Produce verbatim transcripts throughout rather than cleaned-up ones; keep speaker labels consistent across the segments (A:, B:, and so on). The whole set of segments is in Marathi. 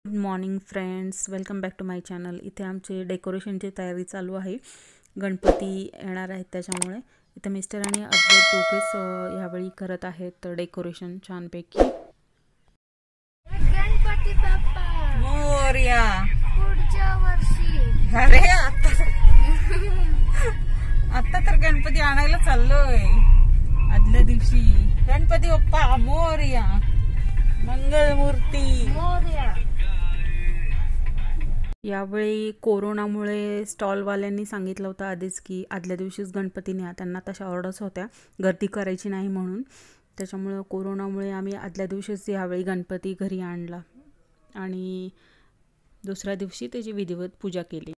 A: Good morning friends, welcome back to my channel. इथे आमची डेकोरेशनची तयारी चालू आहे। गणपती येणार आहेत त्याच्यामुळे इथे मिस्टर आणि अद्वैत दोघेच यावेळी करत आहेत डेकोरेशन छानपैकी।
B: गणपती बाप्पा
A: मोरया
B: पुढच्या वर्षी।
A: अरे आता आता तर गणपती आणायला चाललोय। आदल्या दिवशी गणपती बाप्पा मोरया, मंगलमूर्ती मोरया। यावेळी कोरोनामुळे स्टॉलवाल्यांनी सांगितलं होतं आधीच की आदल्या दिवशीच गणपती न्या, त्यांना तशा ऑर्डर्स होत्या गर्दी करायची नाही म्हणून। त्याच्यामुळे कोरोनामुळे आम्ही आदल्या दिवशीच यावेळी गणपती घरी आणला आणि दुसऱ्या दिवशी त्याची विधिवत पूजा केली।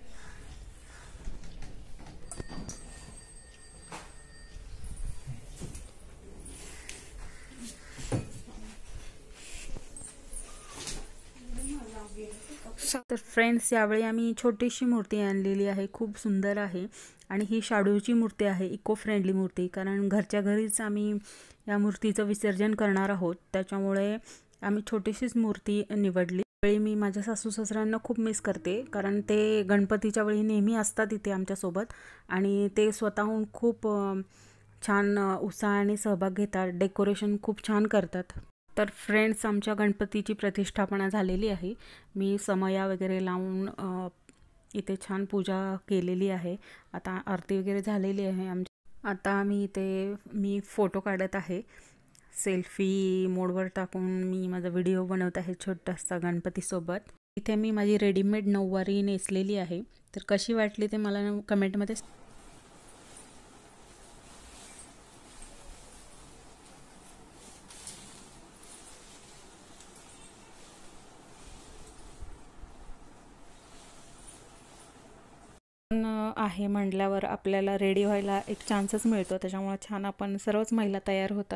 A: तर फ्रेंड्स, यावेळी आम्ही छोटीशी मूर्ती आणलेली आहे, खूप सुंदर आहे आणि ही शाडूची मूर्ती आहे, इको फ्रेंडली मूर्ती। कारण घरच्या घरीच आम्ही या मूर्तीचं विसर्जन करणार आहोत, त्याच्यामुळे आम्ही छोटीशीच मूर्ती निवडली। वेळी मी माझ्या सासू सासऱ्यांना खूप मिस करते, कारण ते गणपतीच्या वेळी नेहमी असतात इथे आमच्यासोबत आणि ते स्वतःहून खूप छान उत्साहाने सहभाग घेतात, डेकोरेशन खूप छान करतात। तर फ्रेंड्स, आमच्या गणपतीची प्रतिष्ठापना झालेली आहे। मी समया वगैरे लावून इथे छान पूजा केलेली आहे। आता आरती वगैरे झालेली आहे आमची। आता आम्ही इथे मी फोटो काढत आहे, सेल्फी मोडवर टाकून मी माझा व्हिडिओ बनवत आहे छोटासा गणपतीसोबत। इथे मी माझी रेडीमेड नऊवारी नेसलेली आहे, तर कशी वाटली ते मला कमेंटमध्ये आहे म्हटल्यावर आपल्याला रेडी व्हायला एक चान्सच मिळतो, त्याच्यामुळे छान आपण सर्वच महिला तयार होतात।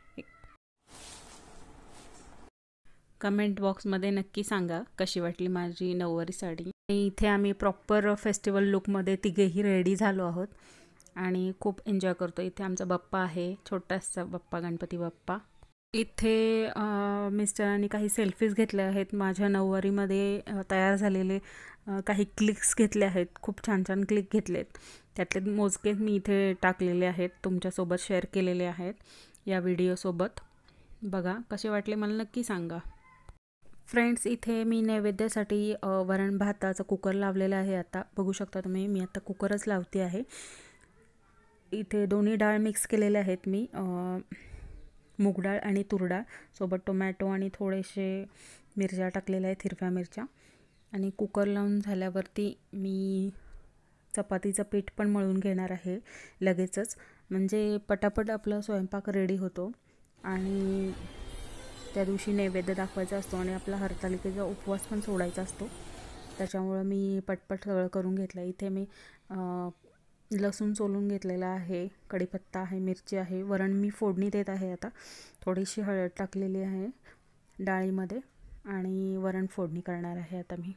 A: कमेंट बॉक्समध्ये नक्की सांगा कशी वाटली माझी नऊवारी साडी। इथे आम्ही प्रॉपर फेस्टिवल लुकमध्ये तिघेही रेडी झालो आहोत आणि खूप एन्जॉय करतो। इथे आमचा बाप्पा आहे, छोटासा बाप्पा, गणपती बाप्पा। इथे मिस्टरांनी काही सेल्फीज घेतल्या आहेत, माझ्या नऊवारीमध्ये तयार झालेले काही क्लिक्स घेतले आहेत, खूप छान छान क्लिक घेतलेत, त्यातले मोजकेच मी इथे टाकलेले आहेत, तुमच्यासोबत शेअर केलेले आहेत या व्हिडिओसोबत। बघा कसे वाटले मला नक्की सांगा। फ्रेंड्स, इथे मी नैवेद्यासाठी वरण भाताचा कुकर लावलेला आहे। आता बघू शकता तुम्ही, मी आता कुकरच लावते आहे। इथे दोन्ही डाळ मिक्स केलेले आहेत मी, मूग डाळ आणि तूर डाळ, सोबत टोमॅटो आणि थोडेसे मिरच्या टाकलेल्या आहेत, हिरव्या मिरच्या। आणि कुकर लावून झाल्यावरती मी चपातीचं पीठ पण मळून घेणार आहे लगेचच, म्हणजे पटापट आपला स्वयंपाक रेडी होतो आणि त्या दिवशी नैवेद्य दाखवायचा असतो आणि आपला हरतालिकेचा उपवास पण सोडायचा असतो, त्याच्यामुळं मी पटपट सगळं करून घेतलं। इथे मी लसूण सोलून घेतलेला आहे, कढीपत्ता आहे, मिरची आहे, वरण मी फोडणी देत आहे। आता थोडीशी हळद टाकलेली आहे डाळीमध्ये आणि वरण फोडणी करणार आहे आता मी।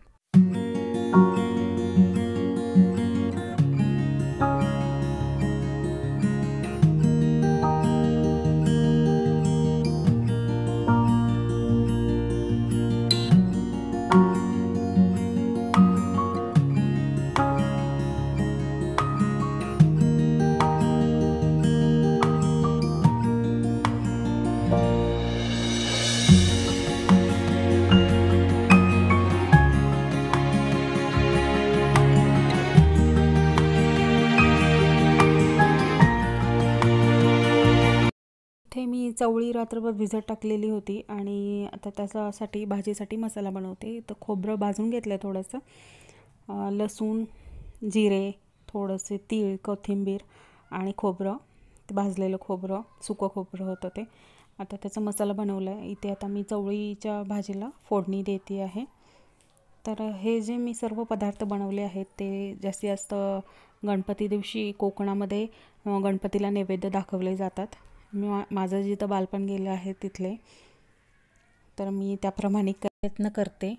A: इथे मी चवळी रात्रभर भिजत टाकलेली होती आणि आता त्याच्यासाठी भाजीसाठी मसाला बनवते। तर खोबरं भाजून घेतलं आहे थोडंसं, लसूण, जिरे, थोडंसे तीळ, कोथिंबीर आणि खोबरं, ते भाजलेलं खोबरं, सुकं खोबरं होतं ते। आता त्याचा मसाला बनवला आहे। इथे आता मी चवळीच्या भाजीला फोडणी देते आहे। तर हे जे मी सर्व पदार्थ बनवले आहेत ते जास्तीत जास्त गणपती दिवशी कोकणामध्ये गणपतीला नैवेद्य दाखवले जातात। मी माझं जिथं बालपण गेलं आहे तिथले, तर मी त्याप्रमाणे प्रयत्न करते।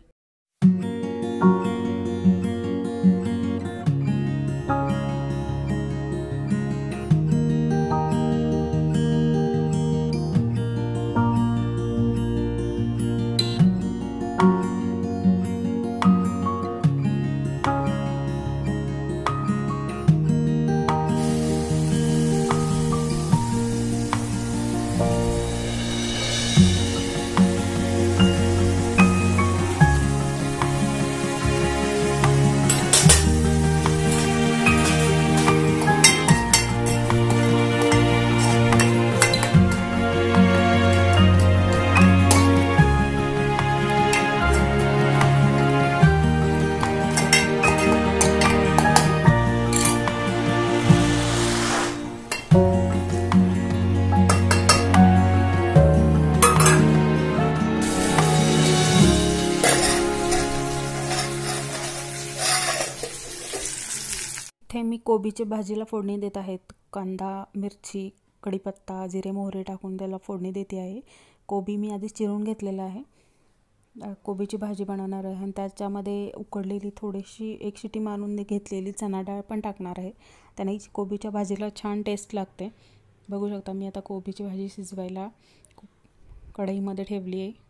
A: इथे मी कोबीची भाजीला फोडणी देत आहेत. कांदा, मिरची, कढीपत्ता, जिरे मोहरे टाकून त्याला फोडणी देते आहे. कोबी मी आधी चिरून घेतलेला आहे. कोबीची भाजी बनवणार आहे आणि त्याच्यामध्ये उकडलेली थोडीशी एक शिटी मारून घेतलेली चणा डाळ पण टाकणार आहे. त्याने कोबीच्या भाजीला छान टेस्ट लागते. बघू शकता मी आता कोबीची भाजी शिजवायला कढईमध्ये ठेवली आहे.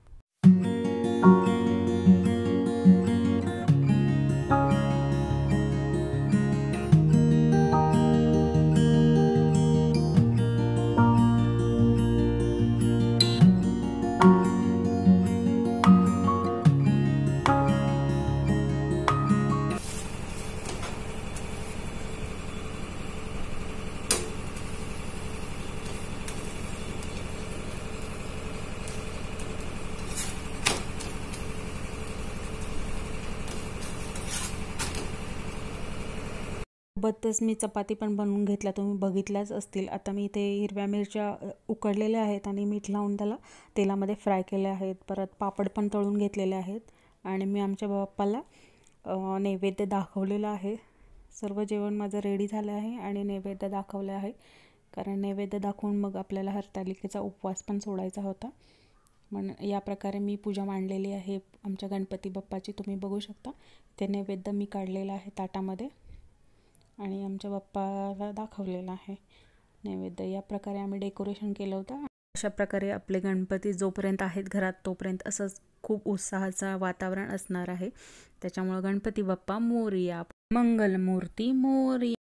A: सोबतच मी चपाती पण बनवून घेतल्या, तुम्ही बघितल्याच असतील. आता मी इथे हिरव्या मिरच्या उकडलेल्या आहेत आणि मीठ लावून त्याला तेलामध्ये फ्राय केले आहेत. परत पापड पण तळून घेतलेले आहेत आणि मी आमच्या बाप्पाला नैवेद्य दाखवलेलं आहे. सर्व जेवण माझं रेडी झालं आहे आणि नैवेद्य दाखवलं आहे, कारण नैवेद्य दाखवून मग आपल्याला हरतालिकेचा उपवास पण सोडायचा होता. म्हण या प्रकारे मी पूजा मांडलेली आहे आमच्या गणपती बाप्पाची. तुम्ही बघू शकता ते नैवेद्य मी काढलेलं आहे ताटामध्ये आणि आमच्या बाप्पाला दाखवलेला आहे नैवेद्य. या प्रकारे आम्ही डेकोरेशन केलं होतं. अशा प्रकारे आपले गणपती जोपर्यंत आहेत घरात तोपर्यंत असंच खूप उत्साहाचं वातावरण असणार आहे. त्याच्यामुळे गणपती बाप्पा मोरया, मंगलमूर्ती मोरया.